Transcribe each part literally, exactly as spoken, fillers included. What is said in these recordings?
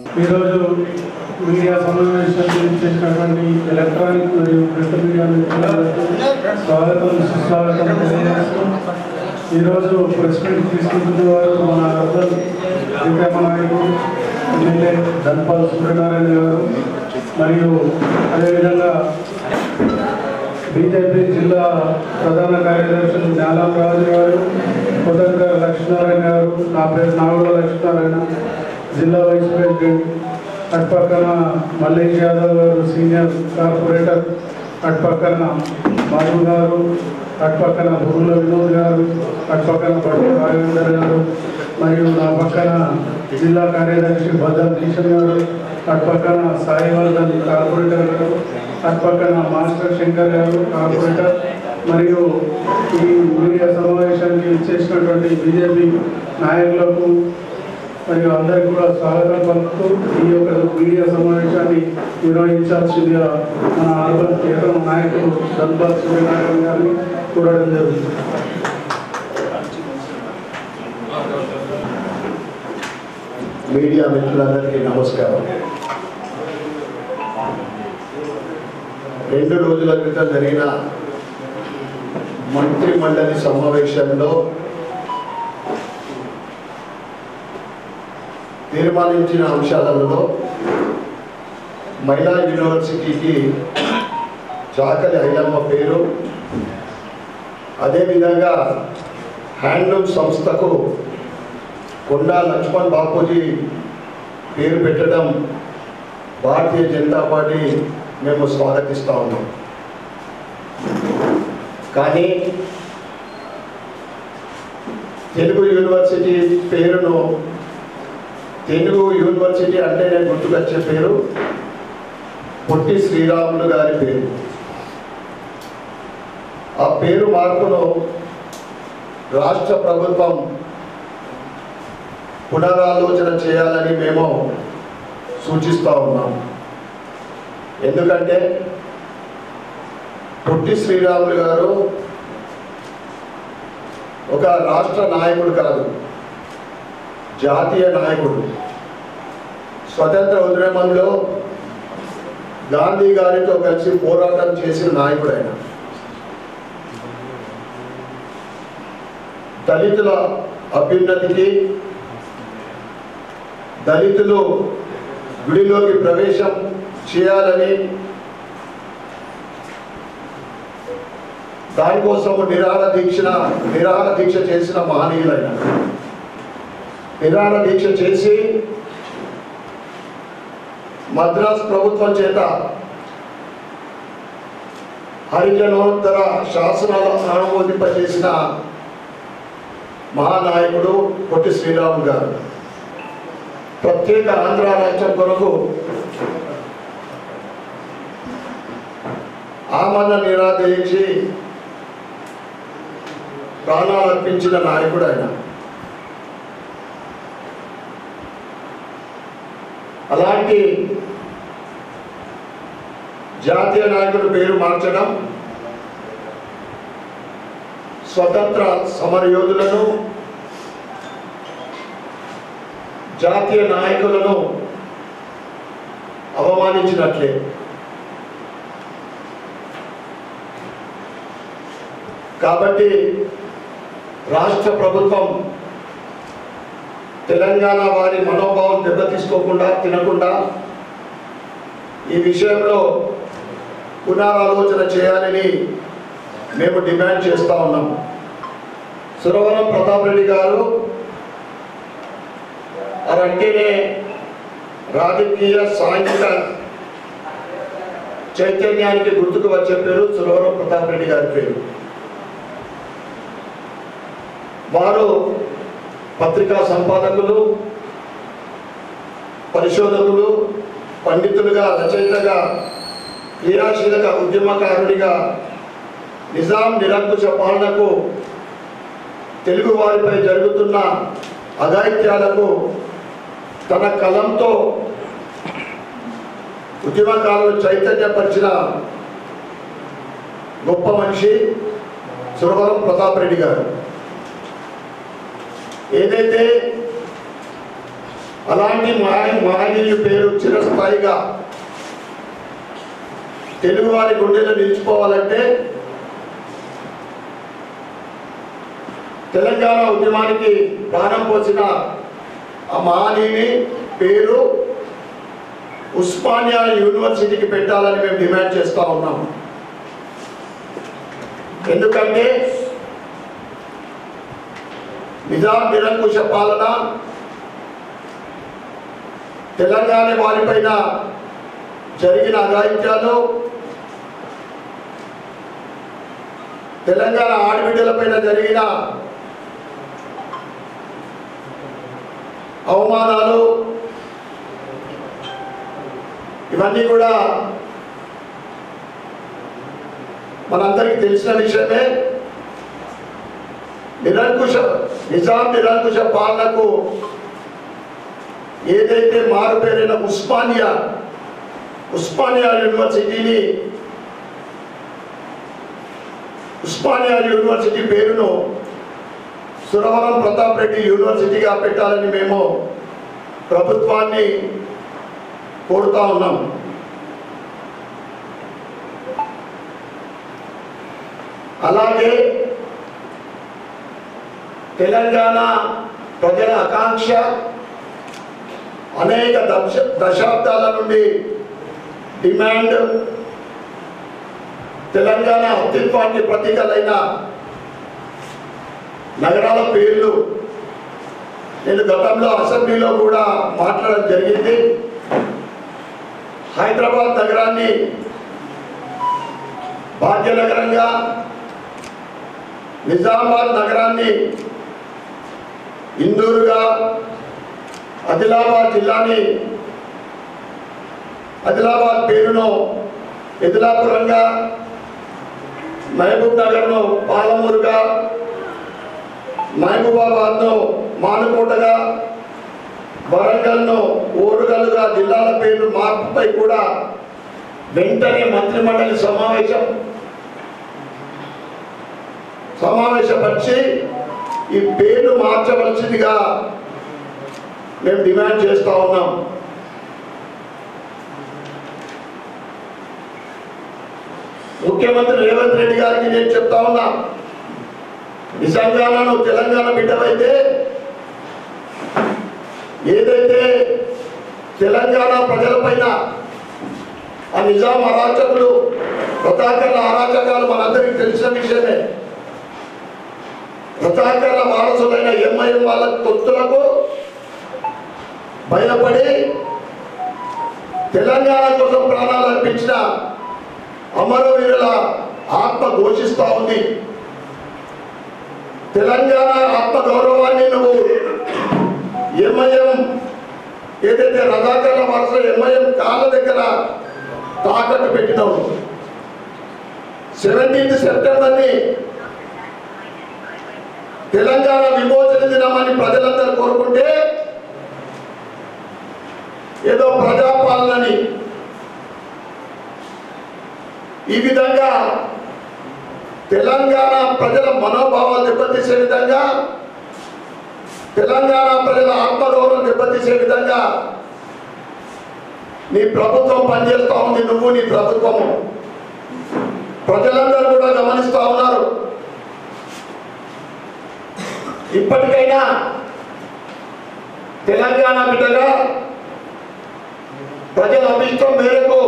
ఈరోజు మీడియా సమావేశాలు చేసినటువంటి ఎలక్ట్రానిక్ మరియు ప్రింట్ మీడియా మిత్రులకు స్వాగతం సుస్వాగతం తెలియజేస్తూ ఈరోజు ప్రెస్ మీట్ తీసుకుంటున్న వారు మన అర్బన్ ప్రీతమ నాయకుడు ఎమ్మెల్యే ధన్పాల్ సూర్యనారాయణ గారు మరియు అదేవిధంగా బీజేపీ జిల్లా ప్రధాన కార్యదర్శి జ్ఞానం రాజు గారు, కొత్తగా లక్ష్మీనారాయణ గారు, నా పేరు నాగుల లక్ష్మీనారాయణ, జిల్లా వైస్ ప్రెసిడెంట్, అటుపక్కన మల్లేష్ యాదవ్ గారు సీనియర్ కార్పొరేటర్, అటుపక్కన మధు గారు, అటుపక్కన బుర్రుల వినోద్ గారు, అటుపక్కన బట్టి రాఘవేందర్ గారు, మరియు నా పక్కన జిల్లా కార్యదర్శి భద్రం కిషన్ గారు, అటుపక్కన సాయివర్ధన్ కార్పొరేటర్ గారు, అటుపక్కన మాస్టర్ శంకర్ గారు కార్పొరేటర్, మరియు ఈ మీడియా సమావేశానికి ఇచ్చేసినటువంటి బీజేపీ నాయకులకు మరియు అందరికీ కూడా స్వాగతం పలుకుతూ ఈ యొక్క మీడియా సమావేశాన్ని నిర్వహించాల్సిందిగా మన అర్బన్ ప్రీతమ నాయకులు ధన్పాల్ సూర్యనారాయణ గారిని కోరడం జరుగుతుంది. మీడియా మిత్రులందరికీ నమస్కారం. రెండు రోజుల క్రితం జరిగిన మంత్రి మండలి సమావేశంలో తీర్మానించిన అంశాలలో మహిళా యూనివర్సిటీకి చాకలి ఐలమ్మ పేరు, అదేవిధంగా హ్యాండ్లూమ్ సంస్థకు కొండా లక్ష్మణ్ బాపూజీ పేరు పెట్టడం భారతీయ జనతా పార్టీ మేము స్వాగతిస్తూ ఉన్నాం. కానీ తెలుగు యూనివర్సిటీ పేరును తెలుగు యూనివర్సిటీ అంటే నేను గుర్తుకొచ్చే పేరు పొట్టి శ్రీరాములు గారి పేరు. ఆ పేరు మార్పును రాష్ట్ర ప్రభుత్వం పునరాలోచన చేయాలని మేము సూచిస్తూ ఉన్నాం. ఎందుకంటే పొట్టి శ్రీరాములు గారు ఒక రాష్ట్ర నాయకుడు కాదు, జాతీయ నాయకుడు. స్వతంత్ర ఉద్యమంలో గాంధీ గారితో కలిసి పోరాటం చేసిన నాయకుడు ఆయన. దళితుల అభ్యున్నతికి, దళితులు గుడిలోకి ప్రవేశం చేయాలని దానికోసం నిరాహార దీక్ష నిరాహార దీక్ష చేసిన మహనీయులైన నిరాహార దీక్ష చేసి మద్రాసు ప్రభుత్వం చేత హరిజనోత్తర శాసనాలు ఆమోదింపజేసిన మహానాయకుడు పొట్టి శ్రీరాములు గారు. ప్రత్యేక ఆంధ్ర రాష్ట్రం కొరకు ఆమరణ నిరాదయించి ప్రాణాలు అర్పించిన నాయకుడు ఆయన. అలాంటి జాతీయ నాయకుడి పేరు మార్చడం స్వతంత్ర సమరయోధులను, జాతీయ నాయకులను అవమానించినట్లే. కాబట్టి రాష్ట్ర ప్రభుత్వం తెలంగాణ వారి మనోభావం దెబ్బతీసుకోకుండా తినకుండా ఈ విషయంలో పునరాలోచన చేయాలని మేము డిమాండ్ చేస్తూ ఉన్నాం. సురవరం ప్రతాప్ రెడ్డి గారు అరంటేనే రాజకీయ సాంఘిక చైతన్యానికి గుర్తుకు వచ్చే పేరు సురవరం ప్రతాప్ రెడ్డి గారి పేరు. వారు పత్రికా సంపాదకులు, పరిశోధకులు, పండితులుగా, రచయితగా, క్రియాశీలక ఉద్యమకారుడిగా నిజాం నిరంకుశ పాలనకు, తెలుగు వారిపై జరుగుతున్న అఘాయిత్యాలకు తన కలంతో ఉద్యమకారులు చైతన్యపరిచిన గొప్ప మనిషి సురవరం ప్రతాప్ రెడ్డి గారు. ఏదైతే అలాంటి మహనీయు పేరు చిరస్థాయిగా తెలుగువారి గుండెలో నిలిచిపోవాలంటే తెలంగాణ ఉద్యమానికి ప్రాణం పోసిన ఆ మహనీయుని పేరు ఉస్మానియా యూనివర్సిటీకి పెట్టాలని మేము డిమాండ్ చేస్తూ ఉన్నాము. ఎందుకంటే నిజాం నిరంకుశ పాలన తెలంగాణ వారిపైన జరిగిన అఘాయిత్యాలు, తెలంగాణ ఆడబిడ్డలపైన జరిగిన అవమానాలు ఇవన్నీ కూడా మనందరికీ తెలిసిన విషయమే. నిరంకుశ నిజాం నిరంకుశ పాలనకు ఏదైతే మారుపేరైన ఉస్మానియా ఉస్మానియా యూనివర్సిటీని ఉస్మానియా యూనివర్సిటీ పేరును సురవరం ప్రతాప్ రెడ్డి యూనివర్సిటీగా పెట్టాలని మేము ప్రభుత్వాన్ని కోరుతా ఉన్నాం. అలాగే తెలంగాణ ప్రజల ఆకాంక్ష అనేక దశ దశాబ్దాల నుండి డిమాండ్, తెలంగాణ అస్తిత్వానికి ప్రతీకలైన నగరాల పేర్లు నేను గతంలో అసెంబ్లీలో కూడా మాట్లాడడం జరిగింది. హైదరాబాద్ నగరాన్ని భాగ్యనగరంగా, నిజామాబాద్ నగరాన్ని ఇందూరుగా, ఆదిలాబాద్ జిల్లాని ఆదిలాబాద్ పేరును ఎదిలాపురంగా, మహబూబ్ నగర్ను పాలమూరుగా, మహబూబాబాద్ను మానుకోటగా, వరంగల్ను ఓరుగల్లుగా జిల్లాల పేర్లు మార్పుపై కూడా వెంటనే మంత్రిమండలి సమావేశం సమావేశపరిచి ఈ పేర్లు మార్చవలసిందిగా మేము డిమాండ్ చేస్తూ ఉన్నాం. ముఖ్యమంత్రి రేవంత్ రెడ్డి గారికి నేను చెప్తా ఉన్నా, నిజంగా నువ్వు తెలంగాణ బిడ్డవైతే ఏదైతే తెలంగాణ ప్రజలపైన ఆ నిజాం అరాచకులు రజాకర్ల అరాచకాలు మనందరికీ తెలిసిన విషయమే. రజాకర్ల వారసులైన ఎంఐఎం వాళ్ళ తొత్తులకు భయపడి తెలంగాణ కోసం ప్రాణాలు అర్పించిన అమరవీరుల ఆత్మ ఘోషిస్తూ ఉంది. తెలంగాణ ఆత్మ గౌరవాన్ని నువ్వు ఎంఐఎం ఏదైతే రజాకర్ల వారసులు ఎంఐఎం కాళ్ళ దగ్గర తాకట్టు పెట్టినావు. సెవెంటీన్త్ సెప్టెంబర్ని తెలంగాణ విమోచన దినమని ప్రజలందరూ కోరుకుంటే ఏదో ప్రజాపాలనని ఈ విధంగా తెలంగాణ ప్రజల మనోభావాలు దెబ్బతీసే విధంగా, తెలంగాణ ప్రజల ఆత్మగౌరవం దెబ్బతీసే విధంగా నీ ప్రభుత్వం పనిచేస్తూ ఉంది. నువ్వు నీ ప్రభుత్వము ప్రజలందరూ కూడా గమనిస్తూ ఉన్నారు. ఇప్పటికైనా తెలంగాణ బిడ్డగా ప్రజల అభిష్టం మేరకు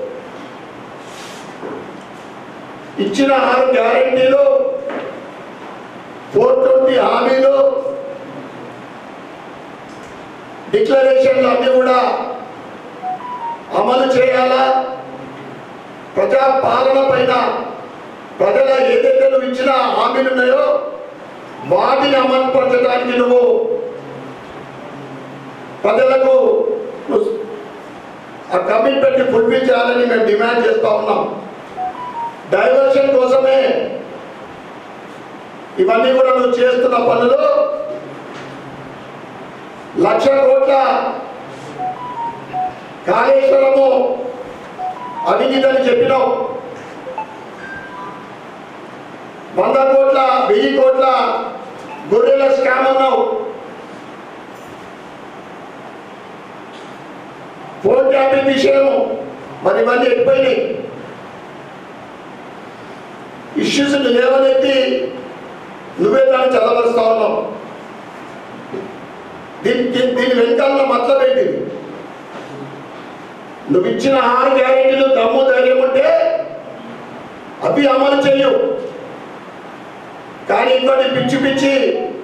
ఇచ్చిన ఆరు గ్యారెంటీలు, ఫోర్ ట్వంటీ హామీలు, డిక్లరేషన్లు అన్నీ కూడా అమలు చేయాలా. ప్రజా పాలన పైన ప్రజల ఏదైతే నువ్వు ఇచ్చిన హామీలు ఉన్నాయో వాటిని అమలు పరచడానికి నువ్వు ప్రజలకు ఆ కమిట్మెంట్ ఫుల్ఫిల్ చేయాలని మేము డిమాండ్ చేస్తూ ఉన్నాం. డైవర్షన్ కోసమే ఇవన్నీ కూడా నువ్వు చేస్తున్న పనులు. లక్ష కోట్ల కాళేశ్వరము అవినీతిని చెప్పినావు, వంద కోట్ల వెయ్యి కోట్ల గొర్రెల స్కామ్ అన్నావు. ట్రాఫిక్ విషయము మరి ఇవన్నీ ఎక్కువైనాయి. ఇష్యూస్ లేవనెత్తి నువ్వే దాన్ని చదవరుస్తా ఉన్నావు. దీని దీని వెనకాల మతలబ్ ఏంటి? నువ్వు ఇచ్చిన ఆరు గ్యారెంటీలు దమ్ము ధైర్యం ఉంటే అవి అమలు చెయ్యు. కానీ ఇంకోటి పిచ్చి పిచ్చి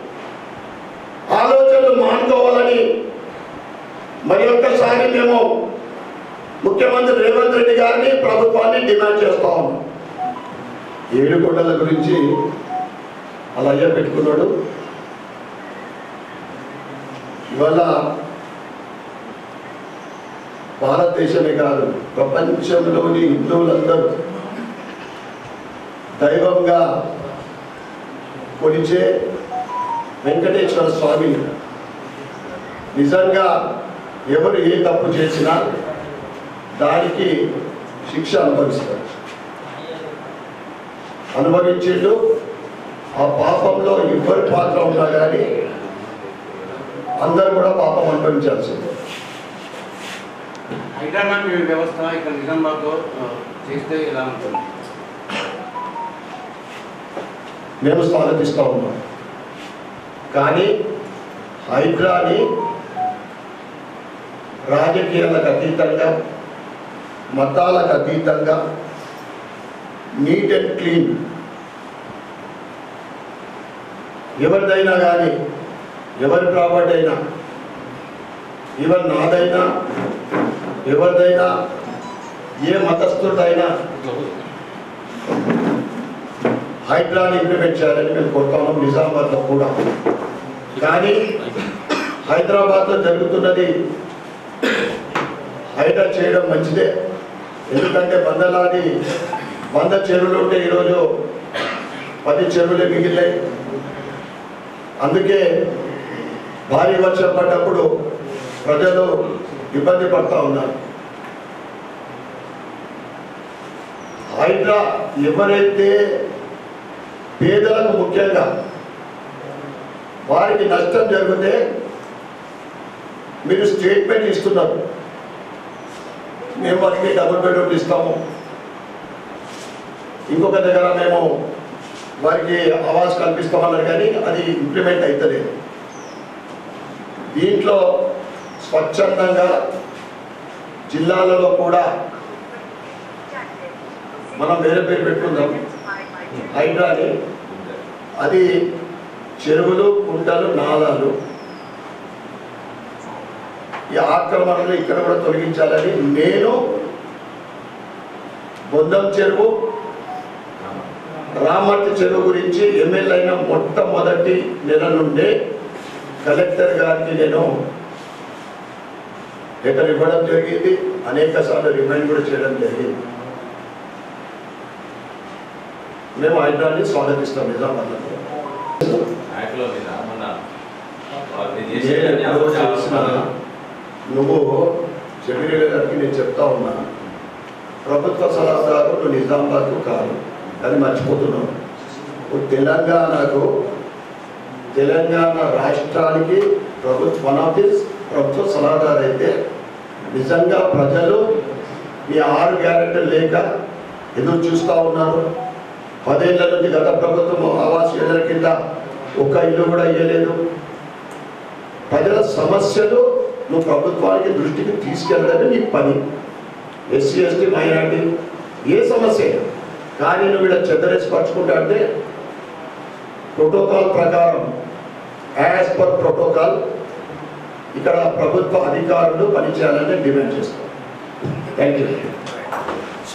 ఆలోచనలు మానుకోవాలని మరి ఒక్కసారి మేము ముఖ్యమంత్రి రేవంత్ రెడ్డి గారిని ప్రభుత్వాన్ని డిమాండ్ చేస్తా ఉన్నాం. ఏడుకొండల గురించి అలా అయ్యా పెట్టుకున్నాడు. ఇవాళ భారతదేశమే కాదు ప్రపంచంలోని హిందువులందరూ దైవంగా కొలిచే వెంకటేశ్వర స్వామి నిజంగా ఎవరు ఏ తప్పు చేసినా దానికి శిక్ష అనుభవిస్తారు. అనుభవించేళ్ళు ఆ పాపంలో ఎవరి పాత్ర ఉన్నా కానీ అందరూ కూడా పాపం అనుభవించాల్సిందే. హైదరాబాద్ వ్యవస్థ ఇక్కడ నిజామాబాద్లో చేస్తే ఎలా ఉంటుంది? మేము స్వాగతిస్తూ ఉన్నాం. కానీ హైడ్రాని రాజకీయాలకు అతీతంగా మతాలకు అతీతంగా నీట్ అండ్ క్లీన్ ఎవరిదైనా కానీ ఎవరి ప్రాపర్టీ అయినా ఈవెన్ నాదైనా ఎవరిదైనా ఏ మతస్థుడైనా హైడ్రాని ఇంప్లిమెంట్ చేయాలని మేము కోరుతాము నిజామాబాద్లో కూడా. కానీ హైదరాబాద్లో జరుగుతున్నది హైడ్రా చేయడం మంచిదే. ఎందుకంటే వందలాది వంద చెరువులు ఉంటే ఈరోజు పది చెరువులే మిగిలినాయి. అందుకే భారీ వర్షం పడ్డప్పుడు ప్రజలు ఇబ్బంది పడుతూ ఉన్నారు. హైడ్రా ఎవరైతే పేదలకు ముఖ్యంగా వారికి నష్టం జరిగితే మీరు స్టేట్మెంట్ ఇస్తున్నారు, మేము వారికి డబుల్ బెడ్రూమ్లు ఇస్తాము, ఇంకొక దగ్గర మేము వారికి ఆవాస్ కల్పిస్తామన్నారు. కానీ అది ఇంప్లిమెంట్ అవుతలేదు. దీంట్లో స్వచ్ఛందంగా జిల్లాలలో కూడా మనం వేరే పేరు పెట్టుకుందాం హైడ్రాని. అది చెరువులు, కుంటలు, నాలాలు ఈ ఆక్రమణలు ఇక్కడ కూడా తొలగించాలని నేను బొందం చెరువు, రామర్తి చెరువు గురించి ఎమ్మెల్యే అయిన మొట్టమొదటి నెల నుండే కలెక్టర్ గారికి నేను లెటర్ ఇవ్వడం జరిగింది. అనేక సార్లు రిమైండ్ కూడా చేయడం జరిగింది. మేము హైడ్రాని స్వాగతిస్తాం నిజామాబాద్లో. నువ్వు చెవిరెడ్డి గారికి నేను చెప్తా ఉన్నా, ప్రభుత్వ సలహాదారు నువ్వు నిజామాబాద్కు కాదు అని మర్చిపోతున్నావు. నువ్వు తెలంగాణకు తెలంగాణ రాష్ట్రానికి ప్రభుత్వ వన్ ఆఫ్ దిస్ ప్రభుత్వ సలహాదారు అయితే నిజంగా ప్రజలు ఈ ఆరు గ్యారెంటీలు లేక ఎదురు చూస్తూ ఉన్నారు. పదేళ్ల నుంచి గత ప్రభుత్వం ఆవాస్ యోజన కింద ఒక్క ఇల్లు కూడా ఇవ్వలేదు. ప్రజల సమస్యలు నువ్వు ప్రభుత్వానికి దృష్టికి తీసుకెళ్ళడమే నీ పని. ఎస్సీ ఎస్టీ మైనార్టీ ఏ సమస్య కానీ నువ్వు ఇక్కడ చెద్దరేసి పరుచుకుంటా అంటే ప్రోటోకాల్ ప్రకారం యాజ్ పర్ ప్రోటోకాల్ ఇక్కడ ప్రభుత్వ అధికారులు పనిచేయాలని డిమాండ్ చేస్తాం. Thank you.